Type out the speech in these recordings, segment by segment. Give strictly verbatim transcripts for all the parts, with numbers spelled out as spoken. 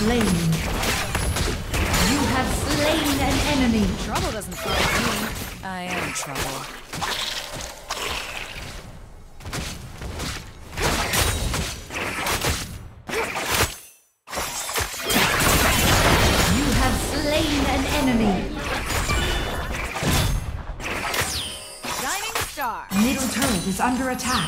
slain. You have slain an enemy. Trouble doesn't find me. I am trouble. You have slain an enemy. Shining star. Middle turret is under attack.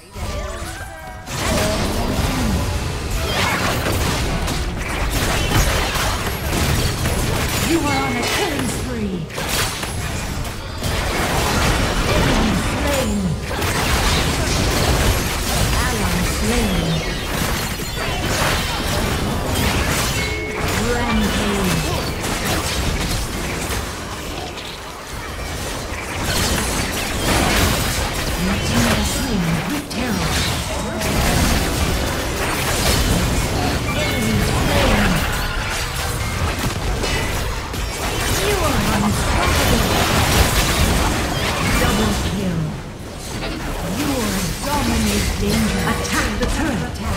You are on a killing spree. Enemy slain. Ally slain. Rampage. Your team has slain with terror. Enemy slain. You are unstoppable. Double kill. You are dominate danger. Attack the turret. Attack.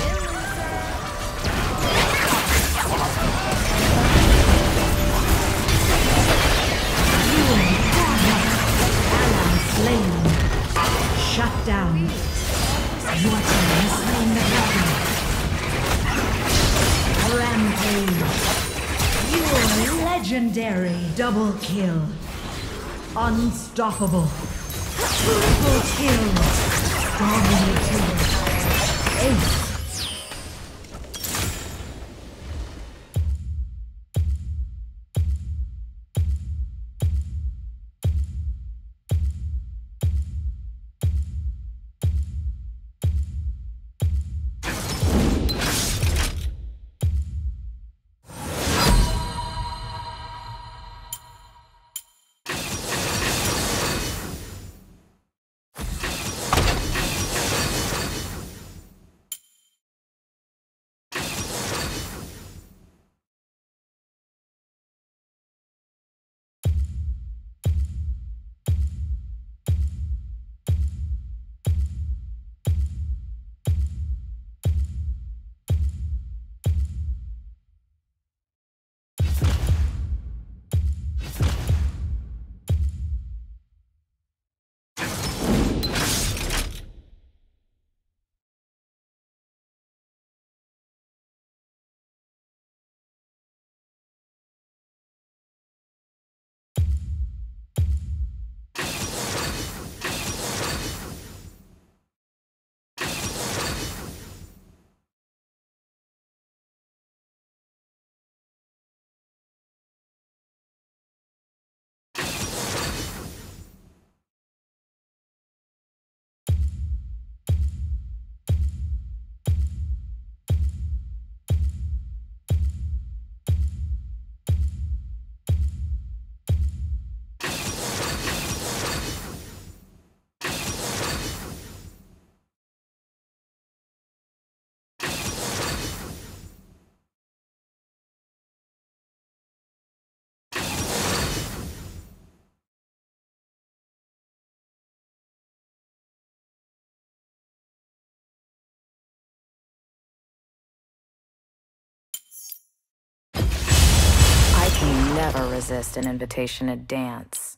You are dominant. Ally slain. Shut down. Your team has slain the dragon. Rampage. You are legendary. Double kill. Unstoppable. Triple kill. Dominating. Ace. Never resist an invitation to dance.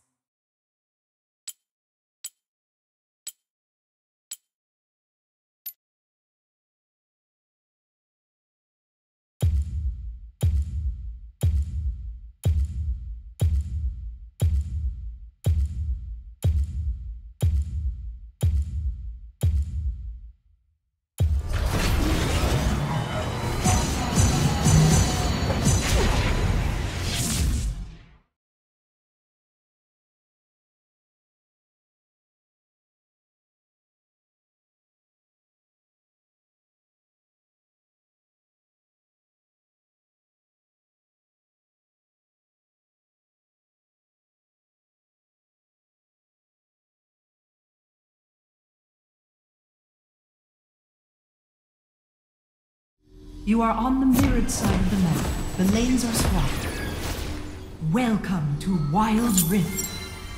You are on the mirrored side of the map. The lanes are swapped. Welcome to Wild Rift.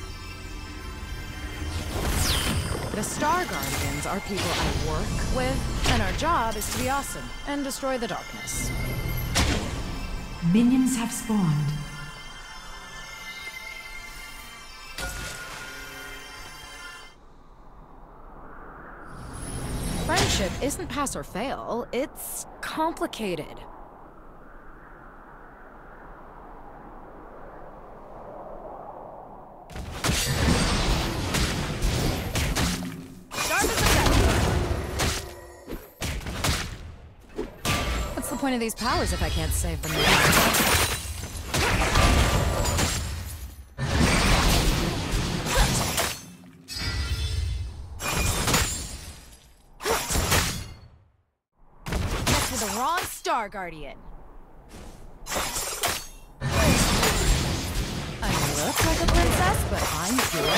The Star Guardians are people I work with, and our job is to be awesome and destroy the darkness. Minions have spawned. Friendship isn't pass or fail, it's complicated. Sharp as a pencil. What's the point of these powers if I can't save them? Star Guardian. I look like a princess, but I'm your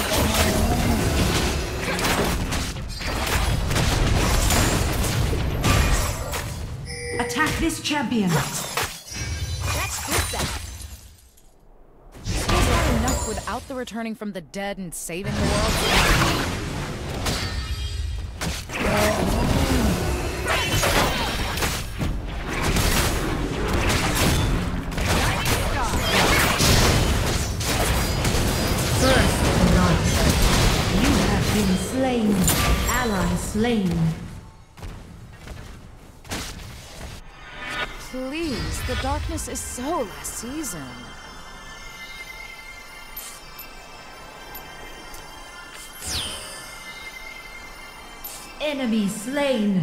Attack this champion. That's this out. It's not enough without the returning from the dead and saving the world. Been slain. Ally slain. Please, the darkness is so last season. Enemy slain.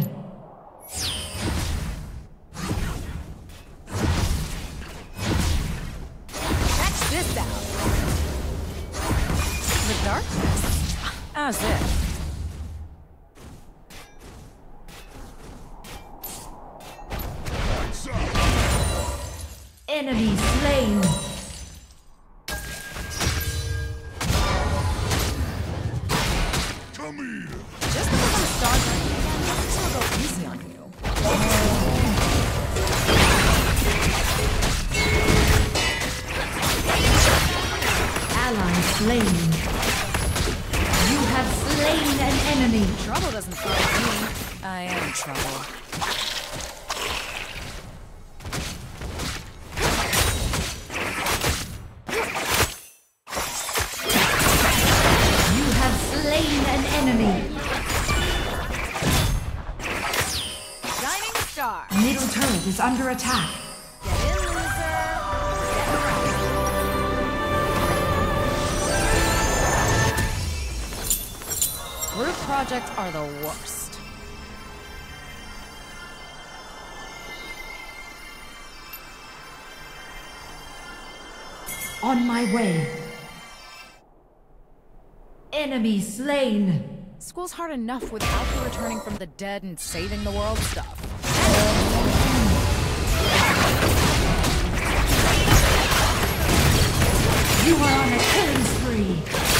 Check this out. The darkness. As if. Enemy slain. Come here. Just because I'm a star guardian, doesn't go easy on you. Ally slain. You have slain an enemy. Trouble doesn't follow me. I am trouble. You have slain an enemy. Shining star. Middle turret is under attack. Get in, loser. Get around. Group projects are the worst. On my way. Enemy slain. School's hard enough without the returning from the dead and saving the world stuff. You are on a killing spree.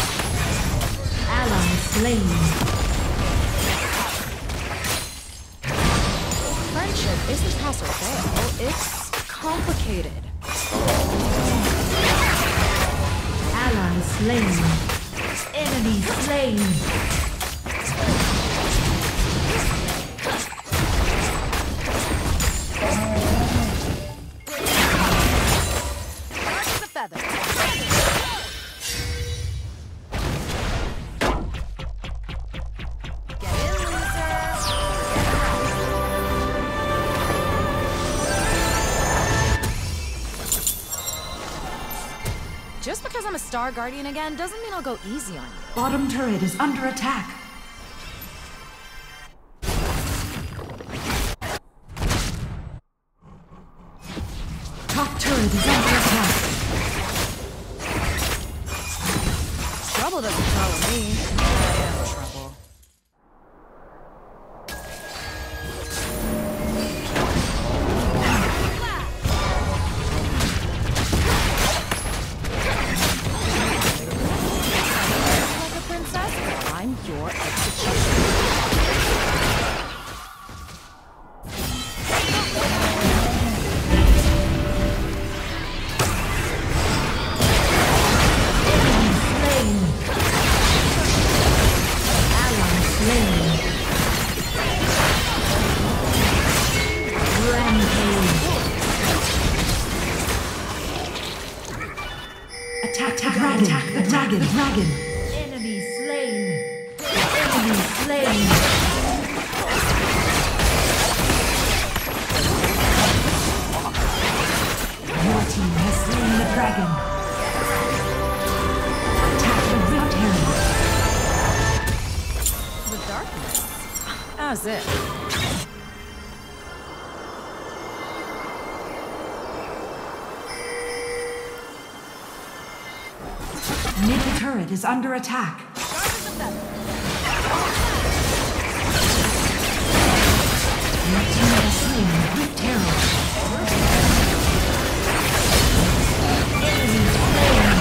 Ally slain. Friendship isn't pass or fail, it's complicated. Ally slain. Enemy slain. Dark as a feather. Get in, loser. Get around. Just because I'm a star guardian again doesn't mean I'll go easy on you. Bottom turret is under attack. Top turret is under attack. Trouble doesn't follow me. I am trouble. Like a princess, I'm your executioner. Enemy slain. Attack the dragon! Attack the dragon! Dragon! Enemy slain! Enemy slain! Your team has slain the dragon. Attack the rift herald. The darkness. As if. Middle turret is under attack. Your team has slain the rift herald. Enemy slain.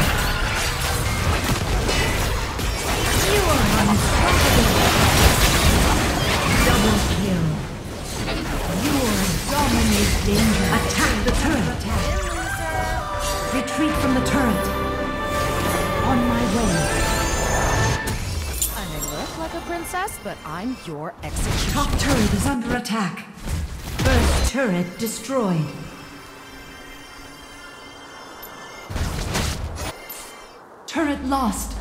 You are unstoppable. Double kill. You are dominate danger. Attack the turret. Retreat from the turret. On my way. I may look like a princess, but I'm your executioner. Top turret is under attack. First turret destroyed. Turret lost.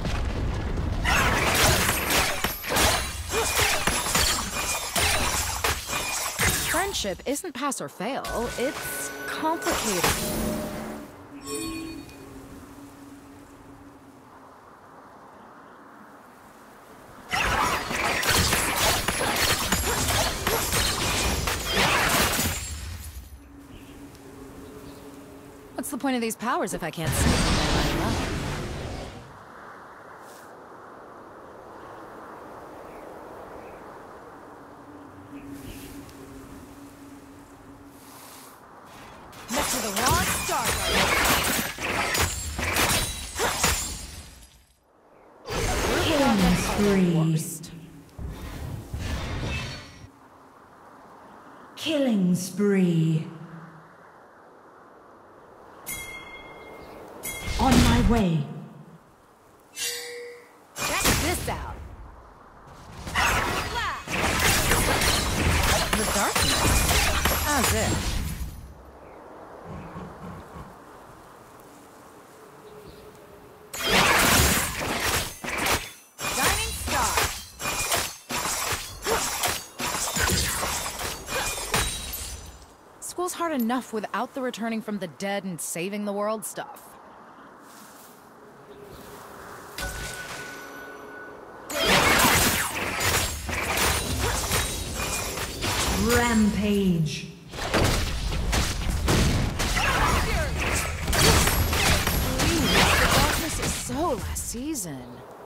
Friendship isn't pass or fail, it's complicated. What's the point of these powers if I can't see them when I line up? Next to the raw star. Killing spree. Killing spree. On my way. Check this out. The darkness. As if. Shining star. School's hard enough without the returning from the dead and saving the world stuff. Rampage. Please, the darkness is so last season.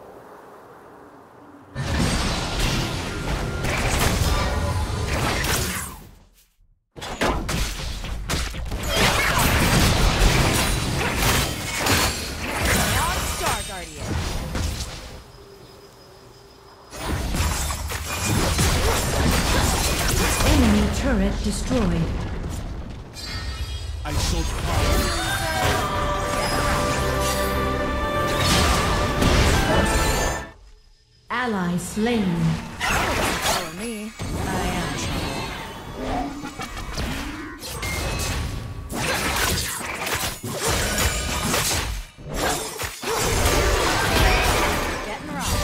Star Guardian. Enemy turret destroyed. I shall power. Ally slain. Follow me. I am trouble. Getting robbed.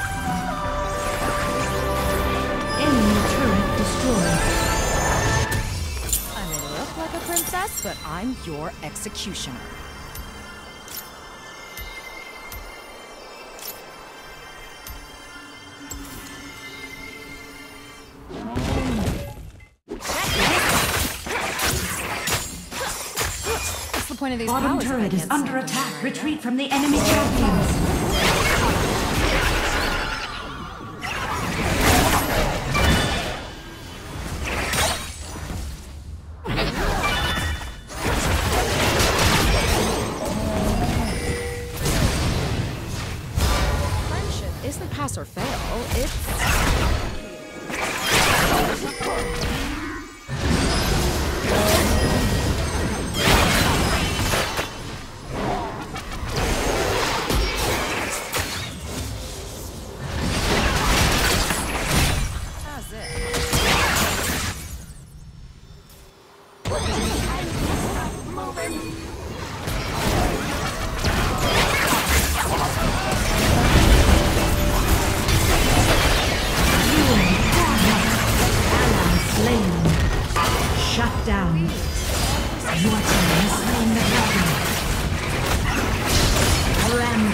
Enemy turret destroyed. I may look like a princess, but I'm your executioner. What's the point of these Bottom powers if I turret is can't under stand them attack. right Retreat from the enemy champions. Friendship isn't pass or fail, it's... How's it?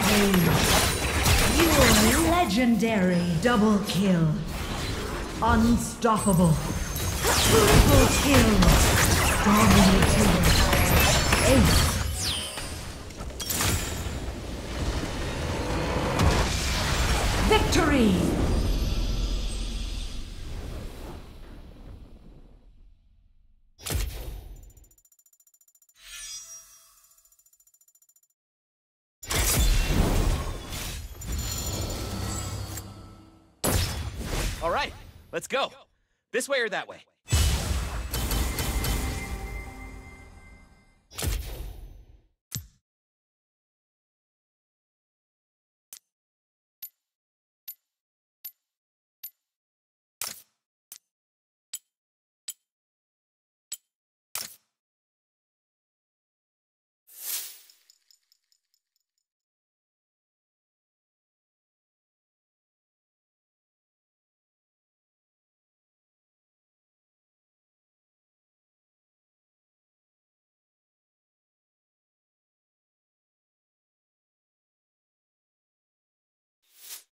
Rampage. You are legendary. Double kill. Unstoppable. Triple kill. Dominating. Ace. Victory! All right, let's go. This way or that way?